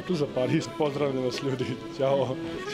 tu za Pariz. Pozdravljam vas ljudi. Ćao.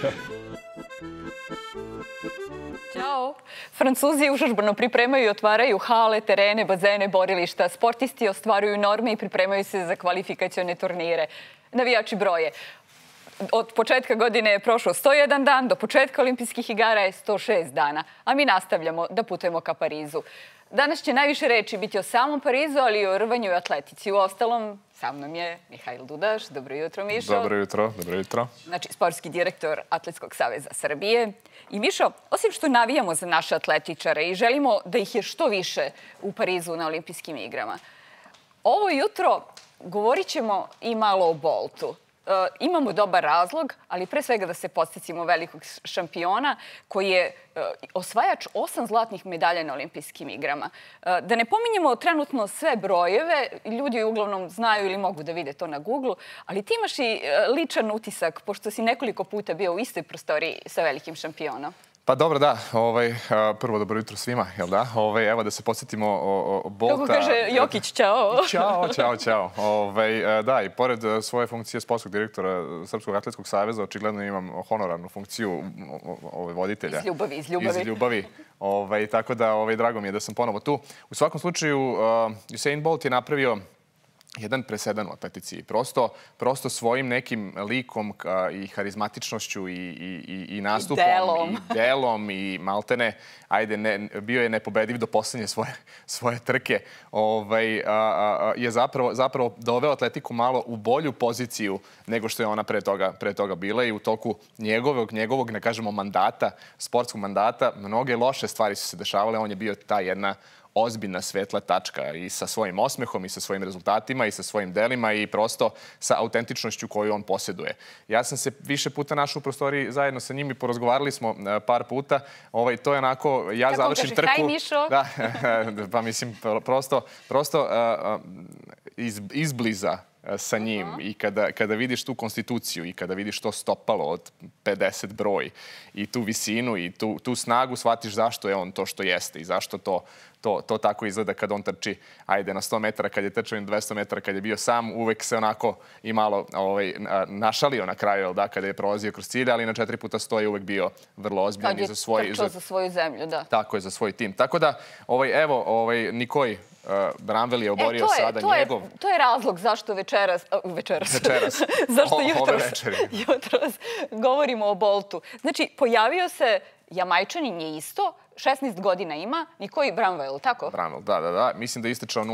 Ćao. Francuzi užurbano pripremaju i otvaraju hale, terene, bazene, borilišta. Sportisti ostvaruju norme i pripremaju se za kvalifikacione turnire. Navijači broje. Od početka godine je prošlo 101 dan, do početka olimpijskih igara je 106 dana, a mi nastavljamo da putujemo ka Parizu. Danas će najviše reči biti o samom Parizu, ali i o rvanju i atletici. U ostalom, sa mnom je Mihajl Dudaš. Dobro jutro, Mišo. Dobro jutro, dobro jutro. Znači, sportski direktor Atletskog saveza Srbije. I Mišo, osim što navijamo za naše atletičare i želimo da ih je što više u Parizu na olimpijskim igrama, ovo jutro govorit ćemo i malo o Boltu. Imamo dobar razlog, ali pre svega da se podsjetimo velikog šampiona koji je osvajač 8 zlatnih medalja na olimpijskim igrama. Da ne pominjemo trenutno sve brojeve, ljudi uglavnom znaju ili mogu da vide to na Google, ali ti imaš i ličan utisak, pošto si nekoliko puta bio u istoj prostoriji sa velikim šampionom. Pa dobro, da. Prvo dobro jutro svima, jel da? Evo da se podsjetimo o Bolta. Kako kaže Jokić, čao. Ćao. Da, i pored svoje funkcije sportskog direktora Srpskog atletskog saveza, očigledno imam honorarnu funkciju voditelja. Iz ljubavi. Tako da drago mi je da sam ponovo tu. U svakom slučaju, Usain Bolt je napravio jedan presedan u atletici. Prosto svojim nekim likom i harizmatičnošću i nastupom i delom i maltene, bio je nepobediv do poslednje svoje trke. Je zapravo doveo atletiku malo u bolju poziciju nego što je ona pre toga bila i u toku njegovog, ne kažemo mandata, sportskog mandata, mnoge loše stvari su se dešavale. On je bio ta jedna ozbiljna svetla tačka i sa svojim osmehom i sa svojim rezultatima i sa svojim delima i prosto sa autentičnošću koju on posjeduje. Ja sam se više puta našao u prostoriji zajedno sa njim i porazgovarali smo par puta. To je onako, ja završim trku. Kako kaže, haj Mišo? Da, pa mislim, prosto izbliza sa njim i kada vidiš tu konstituciju i kada vidiš to stopalo od 50 broj i tu visinu i tu snagu, shvatiš zašto je on to što jeste i zašto to tako izgleda kad on trči, na 100 metara, kad je trčao na 200 metara, kad je bio sam, uvek se onako i malo našalio na kraju, kada je prolazio kroz cilje, ali na 4 puta 100 je uvek bio vrlo ozbiljan. Kad je trčao za svoju zemlju, da. Tako je, za svoj tim. Tako da, Nikoj Bramvel je oborio sada njegov... To je razlog zašto večeras, zašto jutros govorimo o Boltu. Znači, pojavio se Jamajčanin je isto, 16 godina ima, Nikoj Bramvel, tako? Bramvel, da. Mislim da je istečao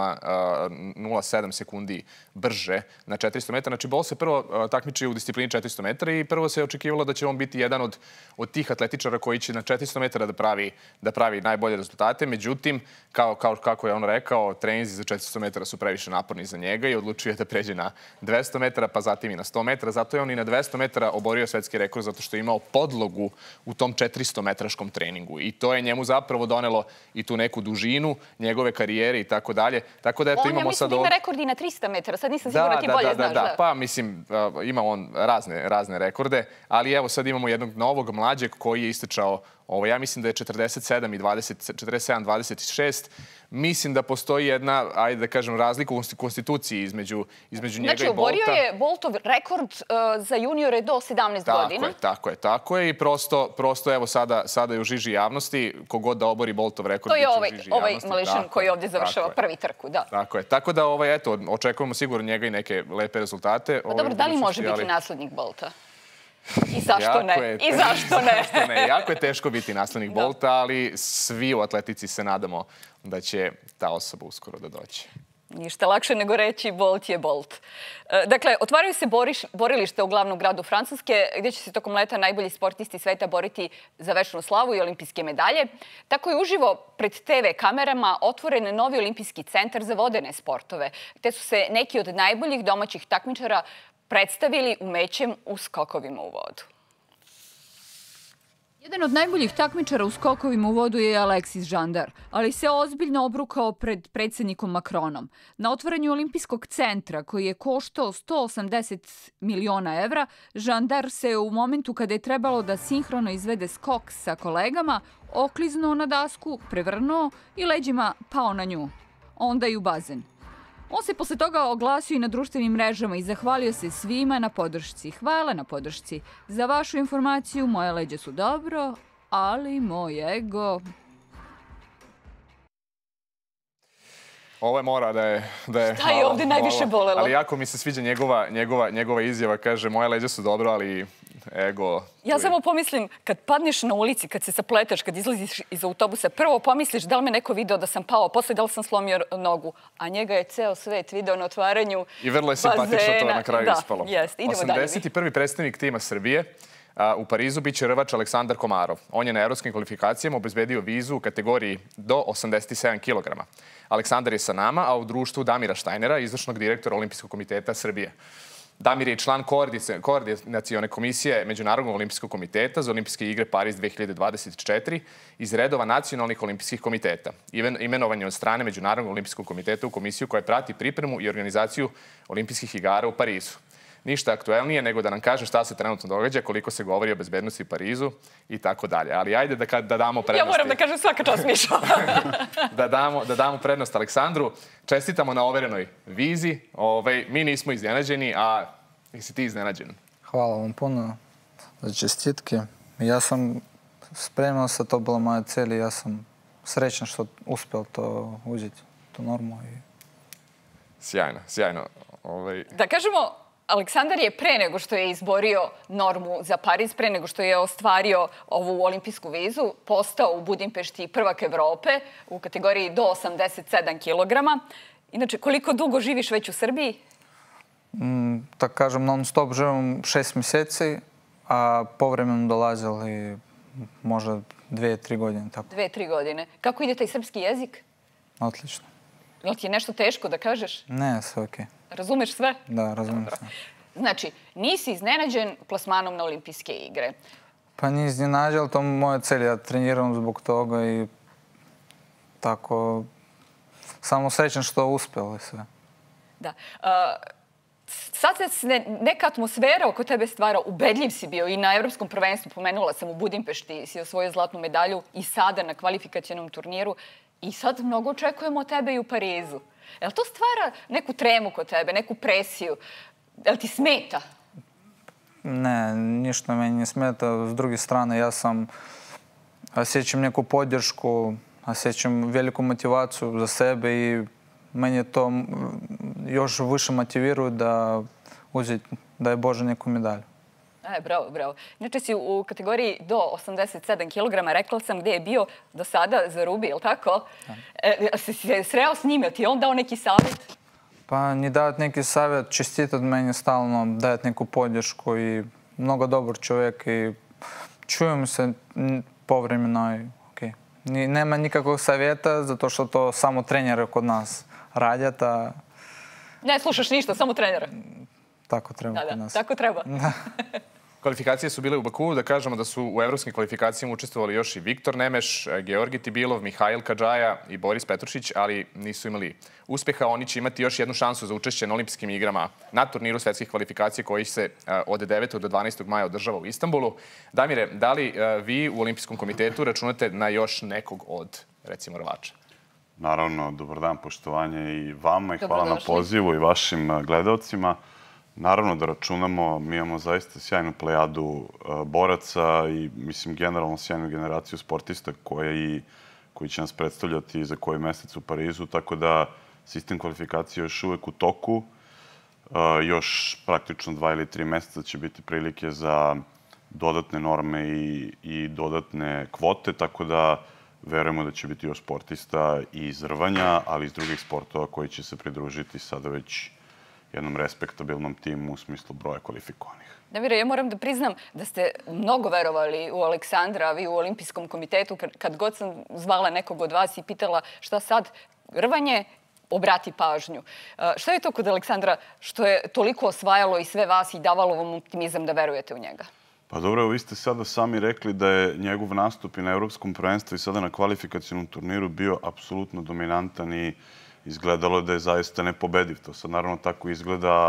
0,07 sekundi brže na 400 metara. Znači, Bolt se prvo takmiči u disciplini 400 metara i prvo se je očekivalo da će on biti jedan od tih atletičara koji će na 400 metara da pravi najbolje rezultate. Međutim, kako je on rekao, treninzi za 400 metara su previše naporni za njega i odlučio je da pređe na 200 metara, pa zatim i na 100 metara. Zato je on i na 200 metara oborio svetski rekord, zato što je imao podlogu u tom 400-metraškom treningu. I to je njemu zapravo donelo i tu neku dužinu njegove karijere i tako dalje. Tako da, eto, imamo sad... On ima rekord i na 300 metara, sad nisam sigurno ti bolje znaš. Da. Pa, mislim, ima on razne rekorde, ali evo sad imamo jednog novog mlađeg koji je istečao, ja mislim da je 47-26. Mislim da postoji jedna, ajde da kažem, razlika u konstituciji između njega i Bolta. Znači, oborio je Boltov rekord za juniore do 17 godina. Tako je. I prosto, evo, sada je u žiži javnosti. Kogod da obori Boltov rekord, to je biće u žiži javnosti. ovaj mališan koji ovdje završava prvi trku, da. Tako je. Tako da, eto, očekujemo sigurno njega i neke lepe rezultate. Pa dobro, da li može biti naslednik Bolta? I zašto ne? Jako je teško biti naslednik Bolta, ali svi u atletici se nadamo da će ta osoba uskoro da dođe. Ništa lakše nego reći Bolt je Bolt. Dakle, otvaraju se borilišta u glavnom gradu Francuske, gdje će se tokom leta najbolji sportisti sveta boriti za večnu slavu i olimpijske medalje. Tako je uživo pred TV kamerama otvoren novi olimpijski centar za vodene sportove, gde su se neki od najboljih domaćih takmičara predstavili umećem u skokovima u vodu. Jedan od najboljih takmičara u skokovima u vodu je Alexis Žandar, ali se ozbiljno obrukao pred predsjednikom Macronom. Na otvaranju olimpijskog centra, koji je koštao 180 miliona evra, Žandar se u momentu kada je trebalo da sinhrono izvede skok sa kolegama, okliznuo na dasku, prevrnuo i leđima pao na nju. Onda i u bazen. On se posle toga oglasio i na društvenim mrežama i zahvalio se svima na podršci. Hvala na podršci. Za vašu informaciju, moje leđe su dobro, ali moj ego... Ovo je mora da je... Šta je ovdje najviše bolelo? Ali jako mi se sviđa njegova izjava. Kaže, moje leđe su dobro, ali ego... Ja samo pomislim, kad padneš na ulici, kad se sapletaš, kad izlaziš iz autobusa, prvo pomisliš da li me neko video da sam pao, posle da li sam slomio nogu, a njega je ceo svet video na otvaranju bazena. I vrlo je simpatično to na kraju ispalo. Da, jest. Idemo dalje. 81. predstavnik tima Srbije u Parizu biće rvač Aleksandar Komarov. On je na evropskim kvalifikacijama obezbedio vizu u kategoriji do 87 kg. Aleksandar je sa nama, a u društvu Damira Štajnera, izvršnog direktora Olimpijskog komiteta Srbije. Damir je član koordinacione komisije Međunarodnog olimpijskog komiteta za olimpijske igre Pariz 2024 iz redova nacionalnih olimpijskih komiteta. Imenovan je od strane Međunarodnog olimpijskog komiteta u komisiju koja prati pripremu i organizaciju olimpijskih igara u Parizu. Ništa aktuelnije nego da nam kaže šta se trenutno događa, koliko se govori o bezbednosti u Parizu i tako dalje. Ali ajde da damo prednost. Ja moram da kažem svaka čast, Mišo. Da damo prednost Aleksandru. Čestitamo na overenoj vizi. Mi nismo iznenađeni, a jesi ti iznenađen? Hvala vam puno za čestitke. Ja sam spremao se, to bila moja cilj i ja sam srećan što uspio to uzeti, tu normu. Sjajno, sjajno. Da kažemo, Aleksandar je pre nego što je izborio normu za Pariz, pre nego što je ostvario ovu olimpijsku vizu, postao u Budimpešti prvak Evrope u kategoriji do 87 kg. Inače, koliko dugo živiš već u Srbiji? Tak kažem, non-stop živim 6 mjeseci, a povremeno dolazili možda 2-3 godine. 2-3 godine. Kako ide taj srpski jezik? Odlično. Je li ti je nešto teško da kažeš? Ne, sve okej. Razumeš sve? Da, razumijem sve. Znači, nisi iznenađen plasmanom na olimpijske igre? Pa nije iznenađen, ali to je moja cilj. Ja treniram zbog toga i tako... Samo srećan što uspjelo sve. Da. Sad se neka atmosfera oko tebe stvara. Ubedljiv si bio i na Evropskom prvenstvu. Pomenula sam u Budimpešti, si osvojio zlatnu medalju i sada na kvalifikacionom turniru. I sad mnogo očekujemo od tebe i u Parizu. Je li to stvara neku tremu kod tebe, neku presiju? Je li ti smeta? Ne, ništa meni ne smeta. S druge strane, ja sam osjećam neku podršku, osjećam veliku motivaciju za sebe i meni to još više motiviruje da uzeti, daj Bože, neku medalju. Bravo, bravo. Inače si u kategoriji do 87 kg, rekla sam gdje je bio do sada za Rubi, je li tako? Si se sreo s njim, je ti on dao neki savjet? Pa ni dati neki savjet, čestitati meni stalno, dati neku podršku i mnogo dobar čovjek i čujem se povremeno i okej. Nema nikakvog savjeta, zato što to samo trenere kod nas radjat, a... Ne slušaš ništa, samo trenere? Tako treba kod nas. Tako treba. Kvalifikacije su bile u Bakuu, da kažemo da su u evropskim kvalifikacijama učestvovali još i Viktor Nemeš, Georgi Tibilov, Mihajl Kadžaja i Boris Petrušić, ali nisu imali uspeha. Oni će imati još jednu šansu za učešće na olimpijskim igrama na turniru svetskih kvalifikacija koji se od 9. do 12. maja održava u Istanbulu. Damire, da li vi u Olimpijskom komitetu računate na još nekog od, recimo, rvača? Naravno, dobar dan, poštovanje i vama i hvala na pozivu i vašim gledalcima. Naravno da računamo, mi imamo zaista sjajnu plejadu boraca i, mislim, generalno sjajnu generaciju sportista koji će nas predstavljati za koji mesec u Parizu, tako da sistem kvalifikacije još uvek u toku. Još praktično 2 ili 3 meseca će biti prilike za dodatne norme i dodatne kvote, tako da verujemo da će biti još sportista i iz rvanja, ali i iz drugih sportova koji će se pridružiti sada već jednom respektabilnom timu u smislu broja kvalifikovanih. Damire, ja moram da priznam da ste mnogo verovali u Aleksandra, vi u Olimpijskom komitetu. Kad god sam zvala nekog od vas i pitala šta sad, rvanje, obrati pažnju. Šta je to kod Aleksandra što je toliko osvajalo i sve vas i davalo vam optimizam da verujete u njega? Pa dobro, vi ste sada sami rekli da je njegov nastup i na Evropskom prvenstvu i sada na kvalifikacionom turniru bio apsolutno dominantan i izgledalo da je zaista nepobediv. To sad naravno tako izgleda.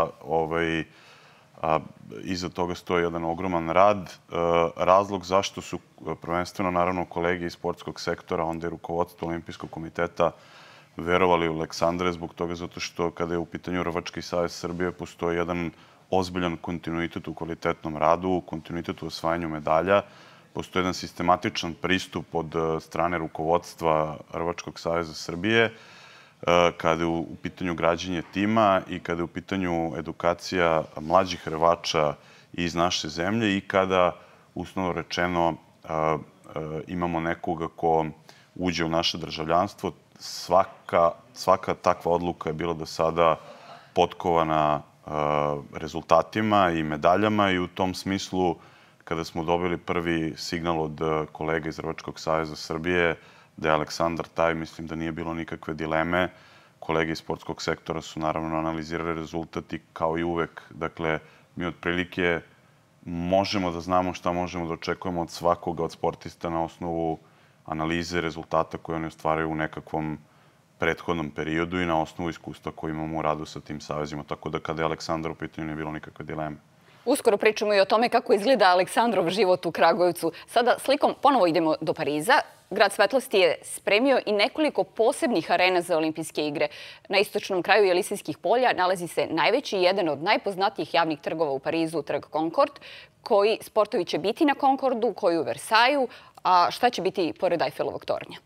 Iza toga stoji jedan ogroman rad. Razlog zašto su prvenstveno naravno kolege iz sportskog sektora, onda i rukovodstvo Olimpijskog komiteta verovali u Aleksandra zbog toga zato što kada je u pitanju Rvački savez Srbije postoji jedan ozbiljan kontinuitet u kvalitetnom radu, kontinuitet u osvajanju medalja. Postoji jedan sistematičan pristup od strane rukovodstva Rvačkog saveza Srbije kada je u pitanju građenje tima i kada je u pitanju edukacija mlađih rvača iz naše zemlje i kada, uslovno rečeno, imamo nekoga ko uđe u naše državljanstvo. Svaka takva odluka je bila do sada potkovana rezultatima i medaljama i u tom smislu, kada smo dobili prvi signal od kolega iz Rvačkog saveza Srbije da je Aleksandar taj, mislim da nije bilo nikakve dileme. Kolege iz sportskog sektora su naravno analizirali rezultat i kao i uvek, dakle, mi otprilike možemo da znamo šta možemo da očekujemo od svakoga od sportista na osnovu analize rezultata koje oni ostvaraju u nekakvom prethodnom periodu i na osnovu iskustva koje imamo u radu sa tim savezima. Tako da kada je Aleksandar u pitanju nije bilo nikakve dileme. Uskoro pričamo i o tome kako izgleda Aleksandrov život u Kragujevcu. Sada slikom ponovo idemo do Pariza. Grad svetlosti je spremio i nekoliko posebnih arena za olimpijske igre. Na istočnom kraju Jelisejskih polja nalazi se najveći i jedan od najpoznatijih javnih trgova u Parizu, trg Concorde. Koji sportovi će biti na Concordu, koji u Versaju, a šta će biti pored Eiffelovog tornja?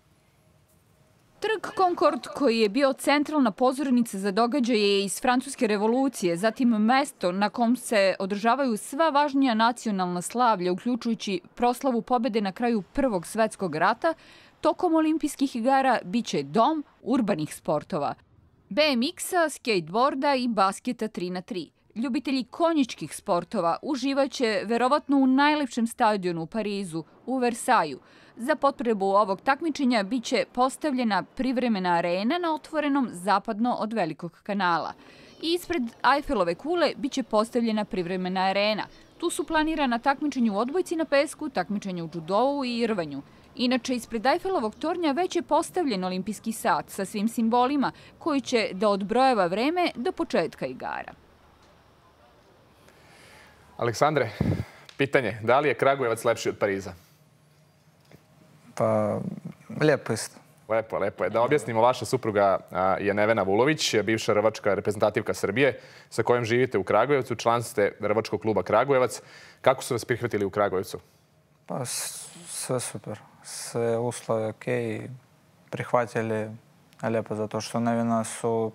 Trg Concorde, koji je bio centralna pozornica za događaje iz Francuske revolucije, zatim mesto na kom se održavaju sva važnija nacionalna slavlja, uključujući proslavu pobede na kraju Prvog svetskog rata, tokom olimpijskih igara biće dom urbanih sportova. BMX-a, skateboarda i basketa 3x3. Ljubitelji konjičkih sportova uživaće verovatno u najlepšem stadionu u Parizu, u Versaju. Za potrebu ovog takmičenja biće postavljena privremena arena na otvorenom zapadno od Velikog kanala. I ispred Eiffelove kule biće postavljena privremena arena. Tu su planirana takmičenja u odbojci na pesku, takmičenja u džudovu i rvanju. Inače, ispred Eiffelovog tornja već je postavljen olimpijski sat sa svim simbolima koji će da odbrojava vreme do početka igara. Aleksandre, pitanje, da li je Kragujevac lepši od Pariza? Pa, lijepo isto. Lepo, lepo je. Da objasnimo, vaša supruga je Nevena Vulović, bivša rvačka reprezentativka Srbije, sa kojom živite u Kragujevcu, član ste Rvačkog kluba Kragujevac. Kako su vas prihvatili u Kragujevcu? Pa, sve super. Sve uslovi okej. Prihvatili lijepo, zato što Nevena su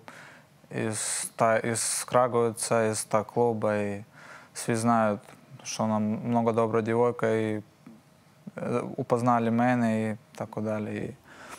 iz Kragujevca, iz ta kluba i svi znaju što nam mnogo dobra djevojka i upoznali mene i tako dalje.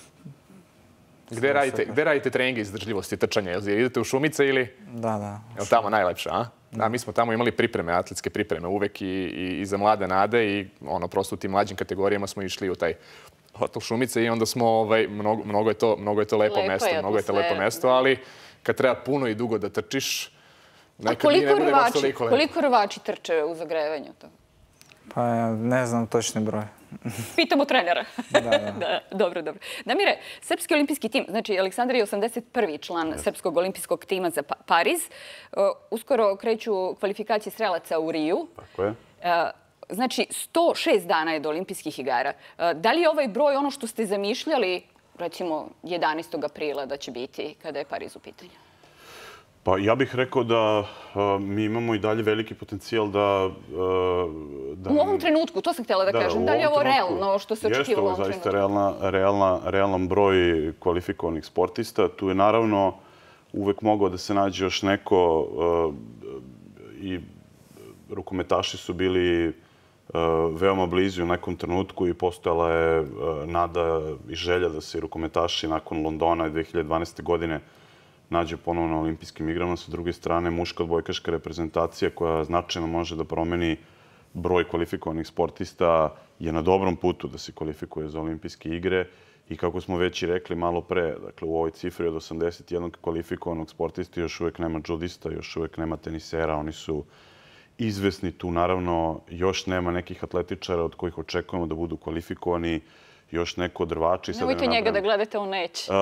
Gde radite treninge izdržljivosti, trčanja? Idete u Šumice ili? Da, da. Je li tamo najlepše, a? Da, mi smo tamo imali pripreme, atletske pripreme uvek i za mlade nade i prosto u tim mlađim kategorijama smo išli u taj hotel Šumice i onda smo, mnogo je to lepo mesto, mnogo je to lepo mesto, ali kad treba puno i dugo da trčiš, nekad i ne bude baš toliko lepo. Koliko rvači trče u zagrevanju? Pa ja ne znam točni broj. Pitamo trenera. Da. Dobro. Damire, srpski olimpijski tim, znači Aleksandar je 81. član srpskog olimpijskog tima za Pariz. Uskoro kreću kvalifikacije strelaca u Riju. Tako je. Znači, 106 dana je do olimpijskih igara. Da li je ovaj broj ono što ste zamišljali, recimo 11. aprila da će biti kada je Pariz u pitanju? Pa ja bih rekao da mi imamo i dalje veliki potencijal da... U ovom trenutku, to sam htjela da kažem. Da li je ovo realno što se očekivalo u ovom trenutku? Jeste, ovo zaista realan broj kvalifikovanih sportista. Tu je naravno uvek mogao da se nađe još neko i rukometaši su bili veoma blizu u nekom trenutku i postojala je nada i želja da se rukometaši nakon Londona 2012. godine nađe ponovno na olimpijskim igrama. Sa druge strane, muška odbojkaška reprezentacija koja značajno može da promeni broj kvalifikovanih sportista je na dobrom putu da se kvalifikuje za olimpijske igre. I kako smo već i rekli malo pre, dakle u ovoj cifri od 81 kvalifikovanog sportista još uvek nema džudista, još uvek nema tenisera. Oni su izvesni tu. Naravno, još nema nekih atletičara od kojih očekujemo da budu kvalifikovani. Još neko od rvača. Nemojte njega da gledate, on neće.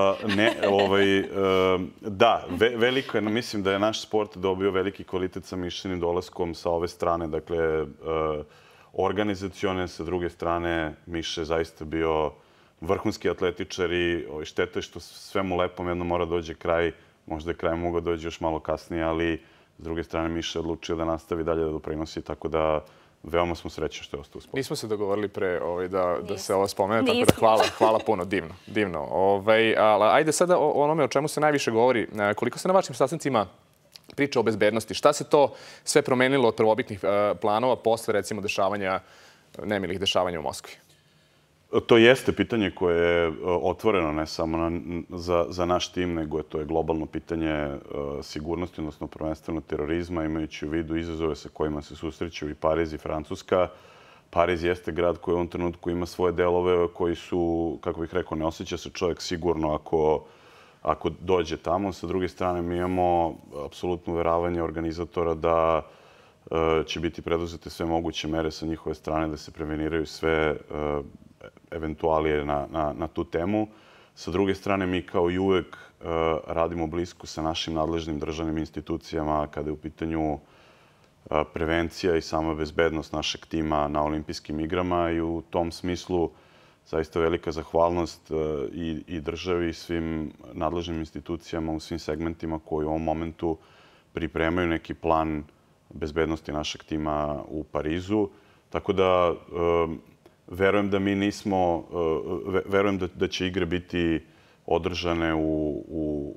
Da, veliko je, mislim da je naš sport dobio veliki kvalitet sa mišljenim dolaskom sa ove strane. Dakle, organizacione, sa druge strane, Miša je zaista bio vrhunski atletičari. Šteta je što svemu lepom jedno mora dođe kraj. Možda je kraj mogao dođe još malo kasnije, ali s druge strane Miša je odlučio da nastavi dalje da doprinosi, tako da veoma smo srećni što je ostao u sportu. Nismo se dogovorili pre da se ovo spomene, tako da hvala puno, divno. Ajde sada o onome o čemu se najviše govori. Koliko se na vašim sastancima priča o bezbednosti? Šta se to sve promenilo od prvobitnih planova posle, recimo, nemilih dešavanja u Moskvi? To jeste pitanje koje je otvoreno ne samo za naš tim, nego to je globalno pitanje sigurnosti, odnosno prvenstveno terorizma, imajući u vidu izazove sa kojima se susreću i Pariz i Francuska. Pariz jeste grad koji u ovom trenutku ima svoje delove koji su, kako bih rekao, ne osjeća se čovjek sigurno ako dođe tamo. Sa druge strane, mi imamo apsolutno uveravanje organizatora da će biti preduzete sve moguće mere sa njihove strane da se preveniraju sve eventualije na tu temu. Sa druge strane, mi kao i uvek radimo blisko sa našim nadležnim državnim institucijama kada je u pitanju prevencija i sama bezbednost našeg tima na olimpijskim igrama i u tom smislu zaista velika zahvalnost i državi i svim nadležnim institucijama u svim segmentima koji u ovom momentu pripremaju neki plan bezbednosti našeg tima u Parizu. Tako da verujem da mi nismo, verujem da će igre biti održane u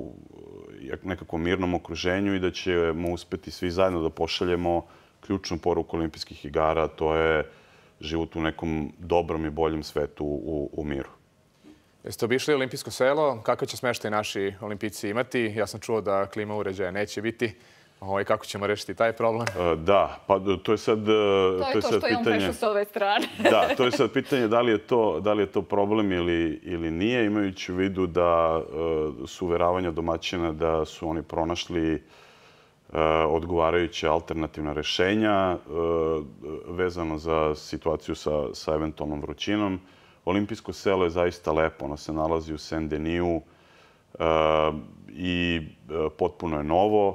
nekakvom mirnom okruženju i da ćemo uspeti svi zajedno da pošaljemo ključnu poruku olimpijskih igara, to je život u nekom dobrom i boljem svetu u miru. Jeste obišli olimpijsko selo? Kakav će smeštaj naši olimpijci imati? Ja sam čuo da klima uređaja neće biti. Kako ćemo rešiti taj problem? Da, pa to je sad pitanje... To je to što je on prešao s ove strane. Da, to je sad pitanje da li je to problem ili nije, imajući u vidu da su uveravanja domaćina da su oni pronašli odgovarajuće alternativna rešenja vezano za situaciju sa eventualnom vrućinom. Olimpijsko selo je zaista lepo. Ono se nalazi u Saint-Denis i potpuno je novo.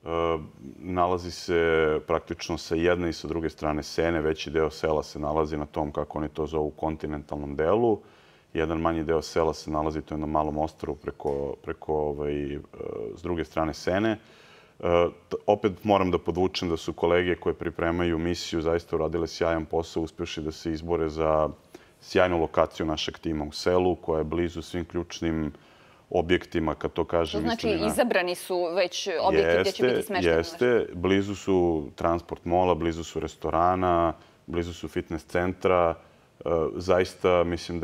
Nalazi se praktično sa jedne i sa druge strane Sene. Veći deo sela se nalazi na tom, kako oni to zovu, kontinentalnom delu. Jedan manji deo sela se nalazi to na malom ostrvu preko s druge strane Sene. Opet moram da podvučem da su kolege koje pripremaju misiju zaista uradile sjajan posao, uspjevši da se izbore za sjajnu lokaciju našeg tima u selu, koja je blizu svim ključnim objektima, kad to kažem. To znači izabrani su već objekti gdje će biti smešteni? Jeste. Blizu su transport mola, blizu su restorana, blizu su fitness centra. Zaista mislim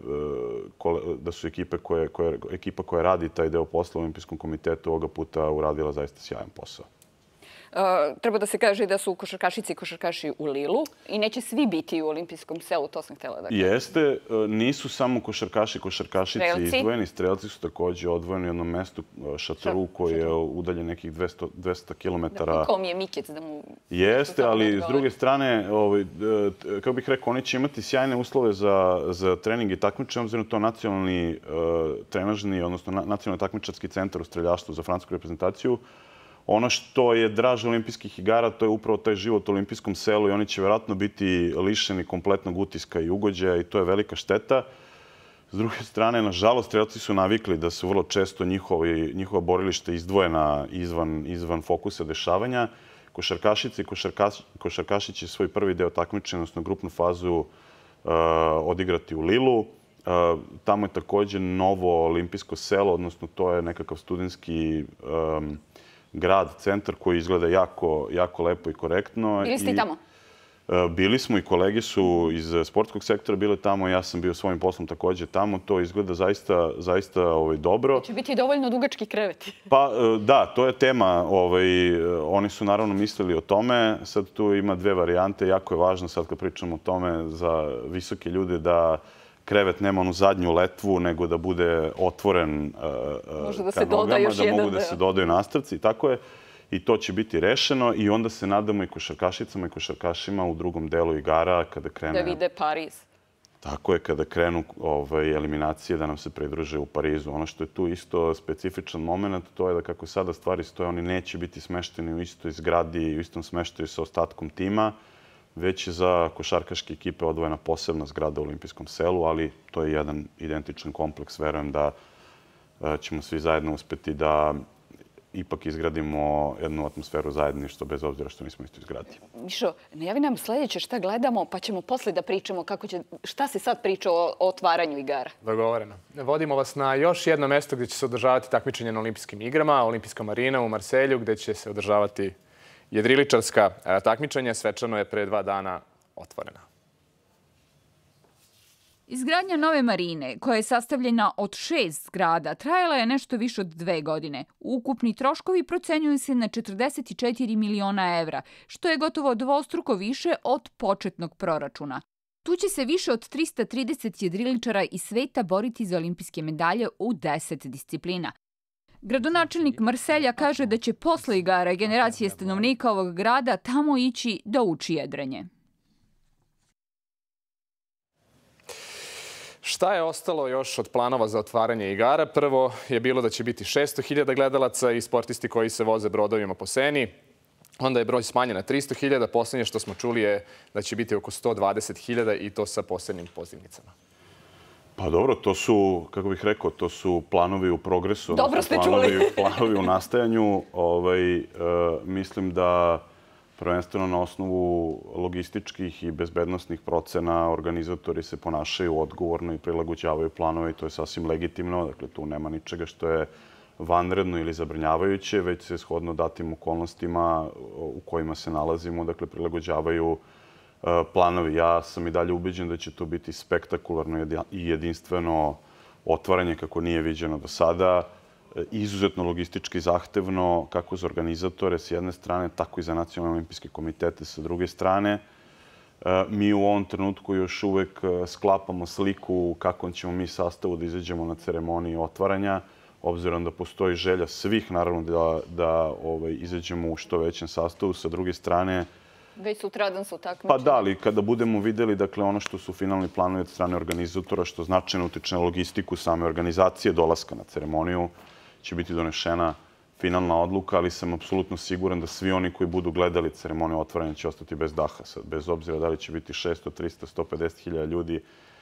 da su ekipa koja radi taj deo posla u Olimpijskom komitetu ovoga puta uradila zaista sjajan posao. Treba da se kaže da su košarkašice i košarkaši u Lilu i neće svi biti u olimpijskom selu, to sam htjela da kažem. Jeste, nisu samo košarkaši i košarkašice izdvojeni, strelci su također odvojeni u jednom mestu, šatoru, koji je udaljen nekih 200 km. Kao mi je Mikec da mu... Jeste, ali s druge strane, kako bih rekao, oni će imati sjajne uslove za trening i takmičenje, obzirom to nacionalni trenažni, odnosno nacionalni takmičarski centar u streljaštvu za francusku reprezentaciju. Ono što je draže olimpijskih igara, to je upravo taj život u olimpijskom selu i oni će vjerojatno biti lišeni kompletnog utiska i ugođaja i to je velika šteta. S druge strane, nažalost, strelci su navikli da su vrlo često njihova borilišta izdvojena izvan fokusa dešavanja. Košarkašice i košarkaši će svoj prvi deo takmičenja, odnosno grupnu fazu, odigrati u Lilu. Tamo je također novo olimpijsko selo, odnosno to je nekakav studentski grad, centar koji izgleda jako lepo i korektno. Bili ste i tamo? Bili smo i kolege su iz sportskog sektora bile tamo. Ja sam bio svojim poslom također tamo. To izgleda zaista dobro. Će biti dovoljno dugački kreveti. Pa da, to je tema. Oni su naravno mislili o tome. Sad tu ima dve varijante. Jako je važno sad kad pričamo o tome za visoke ljude da krevet nema onu zadnju letvu, nego da bude otvoren ka nogama, da mogu da se dodaju nastavci. Tako je. I to će biti rešeno i onda se nadamo i košarkašicama i košarkašima u drugom delu igara kada krene... Da vide Pariz. Tako je, kada krenu eliminacije da nam se pridruže u Parizu. Ono što je tu isto specifičan moment, to je da kako sada stvari stoje, oni neće biti smešteni u istoj zgradi i u istom smeštaju sa ostatkom tima. već je za košarkaške ekipe odvojena posebna zgrada u Olimpijskom selu, ali to je jedan identičan kompleks. Verujem da ćemo svi zajedno uspeti da ipak izgradimo jednu atmosferu zajedništva, bez obzira što nismo isto izgradi. Mišo, najavi nam sljedeće šta gledamo, pa ćemo posle da pričamo šta se sad priča o otvaranju igara. Dogovoreno. Vodimo vas na još jedno mesto gdje će se održavati takmičenje na Olimpijskim igrama, Olimpijska marina u Marselju, gdje će se održavati jedriličarska takmičenja. Svečano je pre 2 dana otvorena. Izgradnja nove marine, koja je sastavljena od 6 zgrada, trajala je nešto više od 2 godine. Ukupni troškovi procenjuju se na 44 miliona evra, što je gotovo dvostruko više od početnog proračuna. Tu će se više od 330 jedriličara iz sveta boriti za olimpijske medalje u 10 disciplina. Gradonačelnik Marselja kaže da će posle igara generacije stanovnika ovog grada tamo ići da uči jedrenje. Šta je ostalo još od planova za otvaranje igara? Prvo je bilo da će biti 600.000 gledalaca i sportisti koji se voze brodovima po Seni. Onda je broj smanjen na 300.000. Posljednje što smo čuli je da će biti oko 120.000 i to sa posebnim pozivnicama. Pa dobro, to su, kako bih rekao, to su planovi u progresu. Dobro ste čuli. Planovi u nastajanju. Mislim da prvenstveno na osnovu logističkih i bezbednostnih procena organizatori se ponašaju odgovorno i prilagođavaju planove i to je sasvim legitimno. Dakle, tu nema ničega što je vanredno ili zabrinjavajuće, već se shodno datim okolnostima u kojima se nalazimo, dakle, prilagođavaju planovi. Ja sam i dalje ubeđen da će to biti spektakularno i jedinstveno otvaranje kako nije viđeno do sada. Izuzetno logistički zahtevno, kako za organizatore s jedne strane, tako i za nacionalne olimpijske komitete sa druge strane. Mi u ovom trenutku još uvek sklapamo sliku u kakvom ćemo mi sastavu da izađemo na ceremoniju otvaranja, obzirom da postoji želja svih, naravno, da izađemo u što većem sastavu. Sa druge strane, već sutradan su takmičenja. Pa da, ali kada budemo videli ono što su finalni planovi od strane organizatora, što značajno utiče na logistiku same organizacije dolaska na ceremoniju, će biti donešena finalna odluka, ali sam apsolutno siguran da svi oni koji budu gledali ceremoniju otvaranja će ostati bez daha, bez obzira da li će biti 600, 300, 150.000 ljudi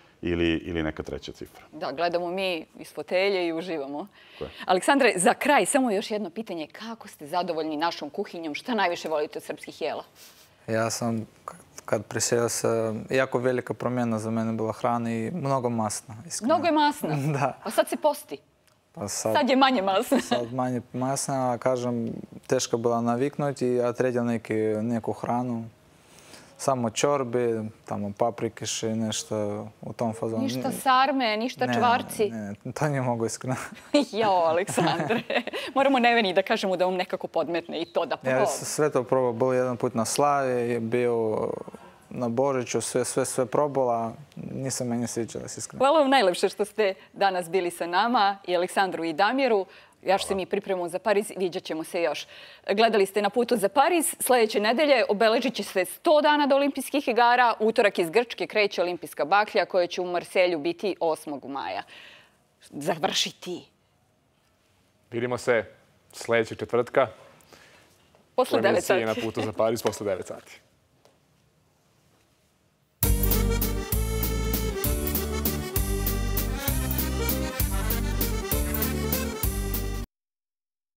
ili neka treća cifra. Da, gledamo mi iz fotelje i uživamo. Aleksandre, za kraj samo još jedno pitanje. Kako ste zadovoljni našom kuhinjom? Šta najviše volite od srpskih jela? Ja sam, kad priselio se, jako velika promjena za mene bila hrana i mnogo masna. Mnogo je masna? Da. A sad se posti? Sad je manje masna. Sad manje masna, a kažem, teško bila naviknuti, a treća neku hranu. Samo čorbi, tamo paprikiši, nešto u tom fazonu. Ništa sarme, ništa čvarci? Ne, to ne mogu iskreno. Jao, Aleksandre. Moramo Neveni da kažemo da vam nekako podmetne i to da probam. Ja sve to probao. Bio jedan put na slavi, bio na Božiću, sve probala. Nisam meni sviđala, iskreno. Hvala vam najlepše što ste danas bili sa nama, i Aleksandru i Damiru. Još se mi pripremamo za Pariz, viđat ćemo se još. Gledali ste Na putu za Pariz. Sljedeće nedelje obeležit će se 100 dana do olimpijskih igara. Utorak iz Grčke kreće olimpijska baklja koja će u Marselju biti 8. maja. Završiti. Vidimo se sljedećeg četvrtka. Posle 9 sati. Na putu za Pariz posle 9 sati.